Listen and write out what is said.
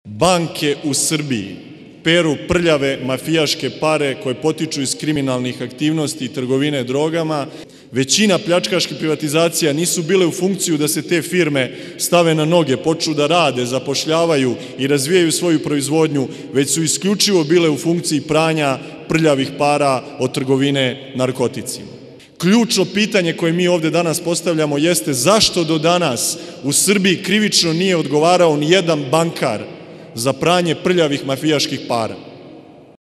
Banke u Srbiji peru prljave mafijaške pare koje potiču iz kriminalnih aktivnosti i trgovine drogama. Većina pljačkaških privatizacija nisu bile u funkciju da se te firme stave na noge, počnu da rade, zapošljavaju i razvijaju svoju proizvodnju, već su isključivo bile u funkciji pranja prljavih para od trgovine narkoticima. Ključno pitanje koje mi ovde danas postavljamo jeste zašto do danas u Srbiji krivično nije odgovarao ni jedan bankar za pranje prljavih mafijaških para.